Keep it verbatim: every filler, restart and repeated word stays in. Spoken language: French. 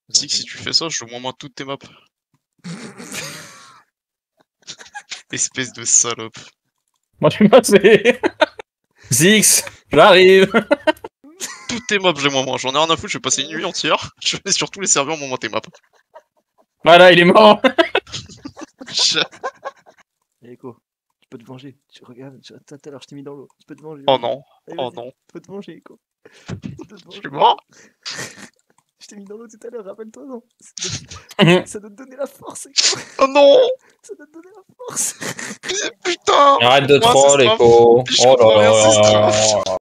Si, si tu fais ça, je joue moins moins toutes tes maps. Espèce de salope. Moi je suis passé. Zix, j'arrive. Toutes tes maps, j'ai moins moins. J'en ai rien à foutre, je vais passer une nuit entière. Je vais sur tous les serveurs moins moins tes maps. Voilà, il est mort. Je... Echo, tu peux te venger. Tu regardes, tout à l'heure je t'ai mis dans l'eau. Tu peux te venger. Oh non, Allez, oh vas-y, non. Tu peux te venger, Echo. Tu peux te Je venger. suis mort. Je t'ai mis dans l'eau tout à l'heure, rappelle-toi, non? Ça doit te donner la force, Echo. Oh non. Ça doit te donner la force. Putain. Arrête de Moi, troll, c'est Echo. Je Oh comprends là rien, c'est là. Strafe.